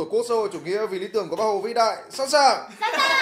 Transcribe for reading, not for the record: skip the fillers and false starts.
Tổ quốc xã hội chủ nghĩa vì lý tưởng của Bác Hồ vĩ đại. Sẵn sàng.